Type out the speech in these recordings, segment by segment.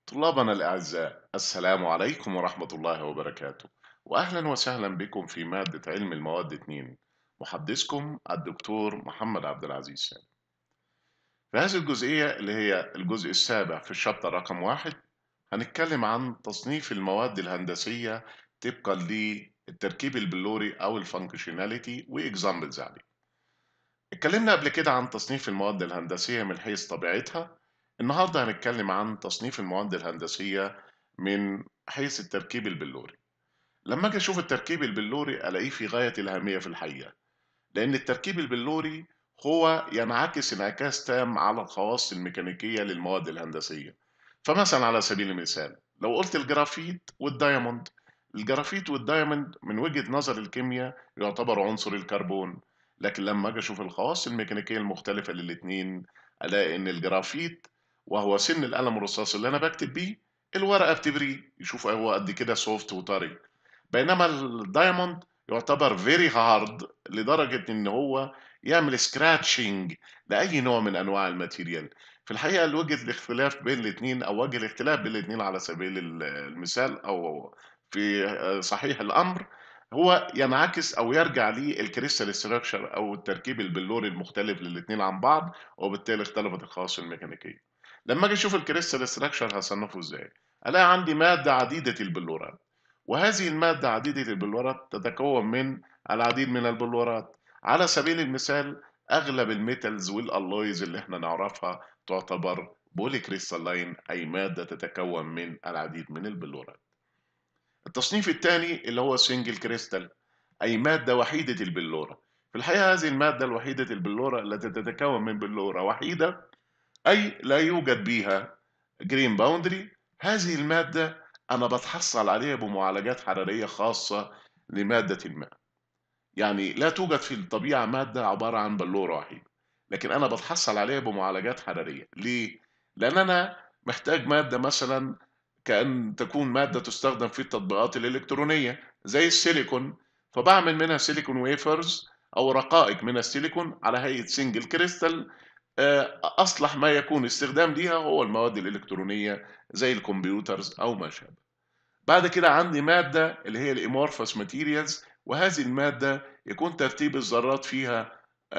طلابنا الأعزاء، السلام عليكم ورحمة الله وبركاته، وأهلا وسهلا بكم في مادة علم المواد 2. محدثكم الدكتور محمد عبد العزيز سامي. في هذه الجزئية اللي هي الجزء السابع في الشابتر رقم 1 هنتكلم عن تصنيف المواد الهندسية طبقا للتركيب البلوري أو الفانكشناليتي وإكزامبلز عليه. اتكلمنا قبل كده عن تصنيف المواد الهندسية من حيث طبيعتها. النهاردة هنتكلم عن تصنيف المواد الهندسية من حيث التركيب البلوري. لما أجي أشوف التركيب البلوري ألاقيه في غاية الأهمية في الحقيقة، لأن التركيب البلوري هو ينعكس انعكاس تام على الخواص الميكانيكية للمواد الهندسية. فمثلا على سبيل المثال لو قلت الجرافيت والدايموند، الجرافيت والدايموند من وجهة نظر الكيمياء يعتبر عنصر الكربون، لكن لما اجي اشوف الخواص الميكانيكية المختلفة للاتنين الاقي ان الجرافيت وهو سن القلم الرصاص اللي انا بكتب بيه الورقة بتبريه، يشوف هو قد كده سوفت وطري، بينما الدايموند يعتبر فيري هارد لدرجة ان هو يعمل سكراتشنج لأي نوع من أنواع الماتيريال. في الحقيقة وجه الاختلاف بين الاثنين أو وجه الاختلاف بين الاثنين على سبيل المثال أو في صحيح الأمر هو ينعكس أو يرجع للكريستال ستراكشر أو التركيب البلوري المختلف للاثنين عن بعض، وبالتالي اختلفت الخواص الميكانيكية. لما أجي أشوف الكريستال ستراكشر هصنفه إزاي؟ ألاقي عندي مادة عديدة البلورات، وهذه المادة عديدة البلورات تتكون من العديد من البلورات. على سبيل المثال أغلب الميتالز والألويز اللي احنا نعرفها تعتبر بولي كريستالين، أي مادة تتكون من العديد من البلورات. التصنيف الثاني اللي هو سنجل كريستال، أي مادة وحيدة البلورة. في الحقيقة هذه المادة الوحيدة البلورة التي تتكون من بلورة وحيدة، أي لا يوجد بها جرين باوندري. هذه المادة أنا بتحصل عليها بمعالجات حرارية خاصة لمادة الماء. يعني لا توجد في الطبيعة مادة عبارة عن بلورة وحيدة، لكن أنا بتحصل عليها بمعالجات حرارية. ليه؟ لأن أنا محتاج مادة مثلا كأن تكون مادة تستخدم في التطبيقات الإلكترونية زي السيليكون، فبعمل منها سيليكون ويفرز أو رقائق من السيليكون على هيئة سنجل كريستال. أصلح ما يكون استخدام ليها هو المواد الإلكترونية زي الكمبيوترز أو ما شابه. بعد كده عندي مادة اللي هي الامورفس ماتيريالز، وهذه المادة يكون ترتيب الذرات فيها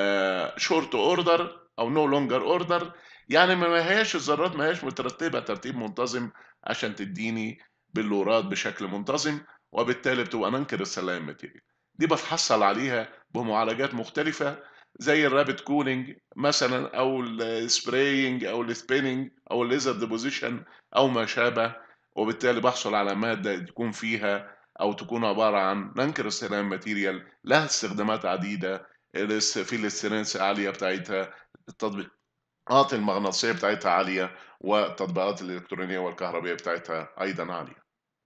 شورت اوردر او نو لونجر اوردر، يعني ما هياش الذرات ما هياش مترتبة ترتيب منتظم عشان تديني بلورات بشكل منتظم، وبالتالي بتبقى ننكر السلام ماتيريال. دي بتحصل عليها بمعالجات مختلفة زي الرابid كولينج مثلا او السبراينج او السبيننج او الليزر ديبوزيشن او ما شابه، وبالتالي بحصل على مادة تكون فيها أو تكون عبارة عن نانكرستينال ماتيريال لها استخدامات عديدة، في الاسترنس عالية بتاعتها، التطبيقات المغناطيسية بتاعتها عالية، والتطبيقات الإلكترونية والكهربائية بتاعتها أيضا عالية.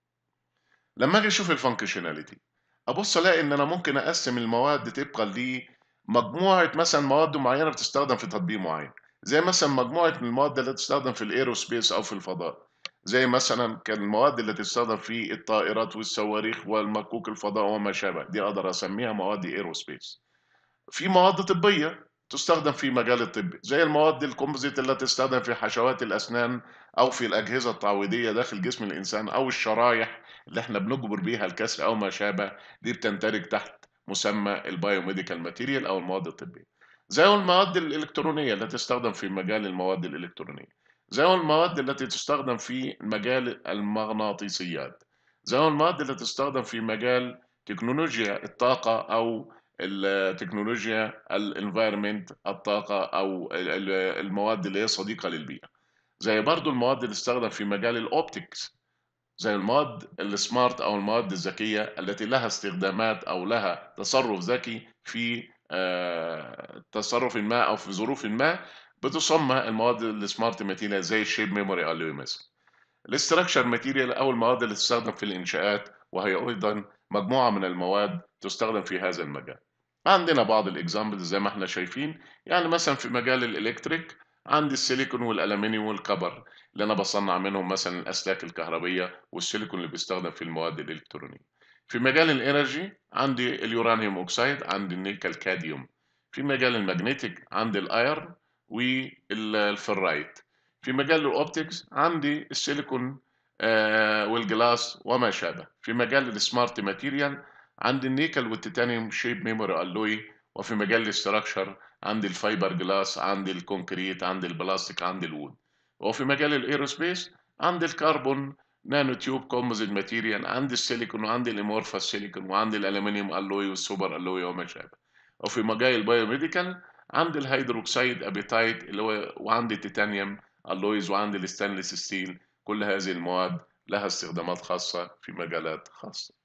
لما أجي أشوف الفانكشناليتي أبص ألاقي إن أنا ممكن أقسم المواد طبقا لمجموعة مثلا مواد معينة بتستخدم في تطبيق معين، زي مثلا مجموعة من المواد اللي تستخدم في الايروسبيس أو في الفضاء، زي مثلا كان المواد اللي تستخدم في الطائرات والصواريخ والمكوك الفضاء وما شابه، دي أقدر أسميها مواد ايروسبيس. في مواد طبية تستخدم في مجال الطب زي المواد الكومبوزيت اللي تستخدم في حشوات الأسنان أو في الأجهزة التعويضية داخل جسم الإنسان أو الشرايح اللي احنا بنجبر بيها الكسر أو ما شابه، دي بتندرج تحت مسمى البايوميديكال ماتيريال أو المواد الطبية. زي المواد الإلكترونية التي تستخدم في مجال المواد الإلكترونية، زي المواد التي تستخدم في مجال المغناطيسيات، زي المواد التي تستخدم في مجال تكنولوجيا الطاقة أو التكنولوجيا الانفايرمنت الطاقة أو المواد اللي هي صديقة للبيئة، زي برضو المواد اللي تستخدم في مجال الأوبتكس، زي المواد السمارت أو المواد الذكية التي لها استخدامات أو لها تصرف ذكي في تصرف ما أو في ظروف ما، بتسمى المواد السمارت ماتيريال زي الشيب ميموري أو مثلا الاستراكشر ماتيريال أو المواد اللي تستخدم في الإنشاءات، وهي أيضا مجموعة من المواد تستخدم في هذا المجال. عندنا بعض الاكزامبلز زي ما احنا شايفين، يعني مثلا في مجال الإلكتريك عندي السيليكون والألمنيوم والكبر اللي أنا بصنع منهم مثلا الأسلاك الكهربية، والسيليكون اللي بيستخدم في المواد الإلكترونية. في مجال الإنرجي عندي اليورانيوم أوكسيد، عندي النيكل كاديوم. في مجال المagnetic عندي الأيرن والفرايت. في مجال الأوبتكس عندي السيليكون والجلاس وما شابه. في مجال السمارت ماتيريال عندي النيكل والتيتانيوم شيب ميموري ألوي. وفي مجال الاستراكشر عندي الفايبر جلاس، عندي الكونكريت، عندي البلاستيك، عندي الوود. وفي مجال الايروسبيس عندي الكربون نانو تيوب كومبوزيت ماتيريال، عندي السيليكون وعندي الامورفس سيليكون وعندي الالومنيوم الوي والسوبر الوي وما شابه. وفي مجال البايوميديكال عندي الهيدروكسيد ابيتايت اللي هو، وعندي التيتانيوم الويز، وعندي الستانلس ستيل. كل هذه المواد لها استخدامات خاصة في مجالات خاصة.